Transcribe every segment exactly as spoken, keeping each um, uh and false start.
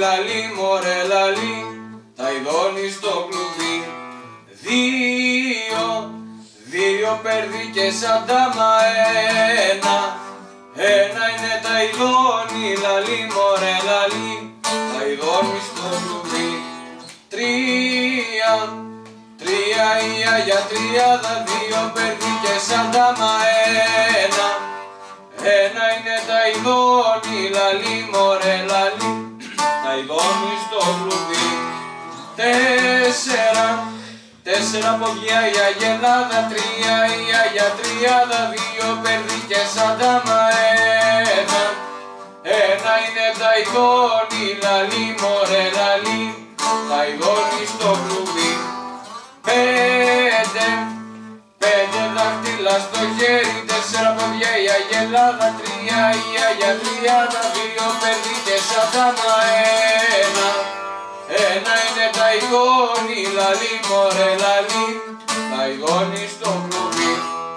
λαλί, μωρέ λαλί, τα ειδώνει στο κλουβί. Δύο, δύο περδίκες σαν τα μαένα, ένα είναι τα ειδώνει, λαλί, μωρέ λαλί, τα ειδώνει στο κλουβί. Τρία, τρία η Αγία Τριάδα, δύο περδίκες σαν τα μαένα, ένα είναι τα ειδώνει, λαλί, μωρέ λαλί, τα ειδώνει στο κλουβί. Τέσσερα, τέσσερα ποδιά η Αγελάδα, τρία η Αγία Τριάδα, δύο περδίκες σαν τα μαένα, ένα είναι τα ειδώνει, λαλί, μωρέ λαλί, τα ειδώνει στο κλουβί. Πέντε, πέντε δάχτυλα στο χέρι, τέσσερα ποδιά η Αγελάδα, τρία η Αγία Τριάδα, δύο περδίκες σαν τα μαένα, ένα είναι τα ειδώνει, λαλί, μωρέ λαλί, τα ειδώνει στο κλουβί.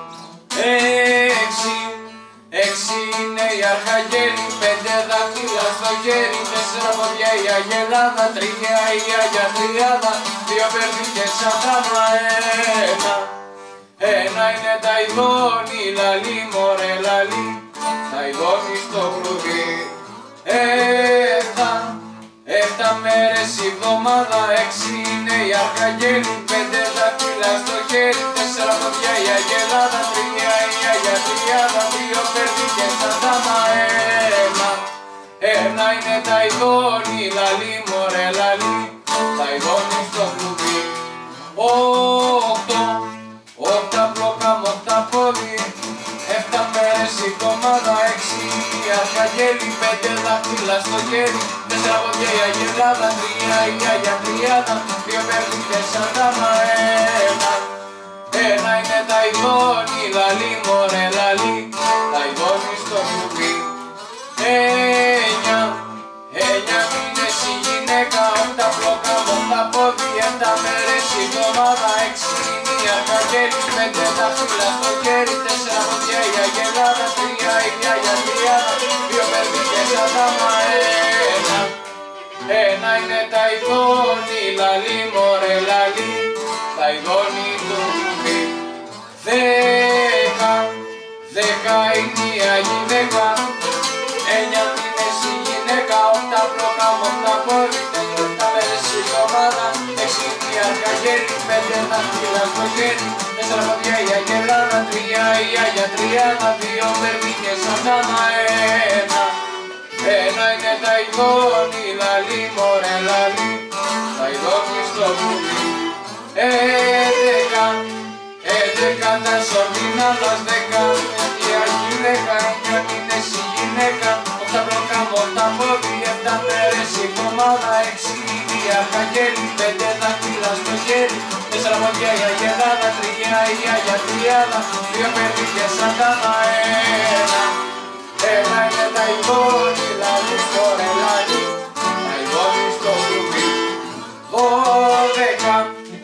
Έξι, έξι είναι η Αρχαγγέλη, πέντε δάχτυλα στο χέρι, τέσσερα ποδιά η Αγελάδα, τρία η Αγία Τριάδα, δύο περδίκες σαν τα μαένα, ένα είναι τα ειδώνει, λαλί, μωρέ λαλί, τα ειδώνει στο κλουβί. Έφτα, Εφτά μέρες η εβδομάδα, έξι είναι η Αρχαγγέλη, πέντε δάχτυλα στο χέρι, τέσσερα ποδιά η Αγελάδα, τρία η Αγία Τριάδα, δύο περδίκες σαν τα μαένα, ένα είναι τα ειδώνει, λαλί, μωρέ λαλί, τα ειδώνει στο κλουβί. Όκτο, όκτα πλόκα μ' όκτα πόδι, εφτά μέρες η εβδομάδα, έξι η Αρχαγγέλη, πέντε δάχτυλα στο χέρι, τέσσερα ποδιά η Αγελάδα, τρία η Αγία Τριάδα, δύο περδίκες σαν τα μαένα, ένα είναι τα ειδώνει, λαλί, μωρέ λαλί, τα ειδώνει στο κλουβί. Έννια, έννια μήνες η γυναίκα, όκτα πλόκα μ' όκτα πόδι, εφτά μέρες η εβδομάδα, έξι είναι η Αρχαγγέλη, πέντε δάχτυλα στο χέρι, τέσσερα ποδιά η Αγελάδα, τρία η Αγία Τριάδα, δύο περδίκες σαν τα μαένα, ένα είναι τα ειδώνει, λαλί, μωρέ λαλί, τα ειδώνει το κλουβί. Δέκα, δέκα είναι η Αγιδέκα, έννια μήνες η γυναίκα, όκτα πλόκα μ' όκτα πόδι, εφτά μέρες η εβδομάδα, έξι είναι η Αρχαγγέλη, πέντε δάχτυλα στο χέρι, τέσσερα ποδιά η Αγελάδα, τρία η Αγία Τριάδα, δύο περδίκες σαν τα μαένα, ένα είναι τα ειδώνει, λαλί, μωρέ λαλί, τα ειδώνει στο κλουβί. Έντεκα, έντεκα τα σορδινάδας, δέκα η Αγιδέκα, εννιά μήνες η γυναίκα, όκτα πλόκα μ' όκτα πόδι, εφτά μέρες η εβδομάδα, έξι είναι η Αρχαγγέλη, πέντε δάχτυλα στο χέρι, τέσσερα ποδιά η Αγελάδα, τρία η Αγία Τριάδα, δύο περδίκες σαν τα μαένα, ένα είναι τα ειδώνει, λαλί, μωρέ λαλί, τα ειδώνει στο κλουβί. Δώδεκα,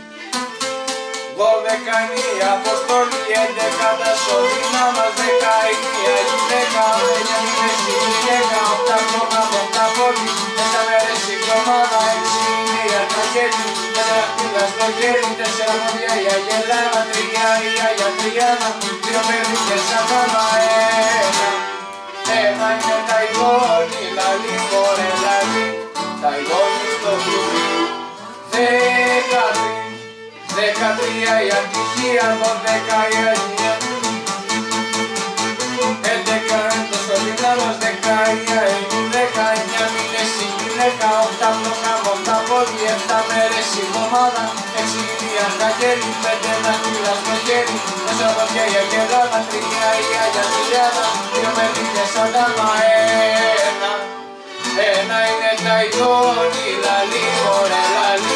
δώδεκα είναι η Αποστολή, έντεκα τα σωδίνα μας, δέκα είναι η Αγιδέκα, εννιά μήνες η γυναίκα, όκτα πλόκα μ' όκτα πόδι, εφτά μέρες η εβδομάδα, έξι είναι η Αρχαγγέλη, πέντε δάχτυλα στο χέρι, τέσσερα ποδιά η Αγελάδα, τρία η Αγία Τριάδα, δύο περδίκες σαν τα μαένα, ένα είναι τα ειδώνει, λαλί, μωρέ λαλί, τα ειδώνει στο κλουβί. Δέκατρι, δεκατρία η Αντυχία, δώδεκα η Αγία, έντεκα το σωληνάρος, δέκα η Αγιδέκα, εννιά μήνες η γυναίκα, όκτα πλόκα μ' όκτα πόδι, εφτά μέρες η εβδομάδα, έξι είναι η Αρχαγγέλη, πέντε δάχτυλα στο χέρι, τέσσερα ποδιά η Αγελάδα, τρία η Αγία Τριάδα, δύο περδίκες σαν τα μαένα, ένα είναι τα ειδώνει, λαλί, μωρέ λαλί,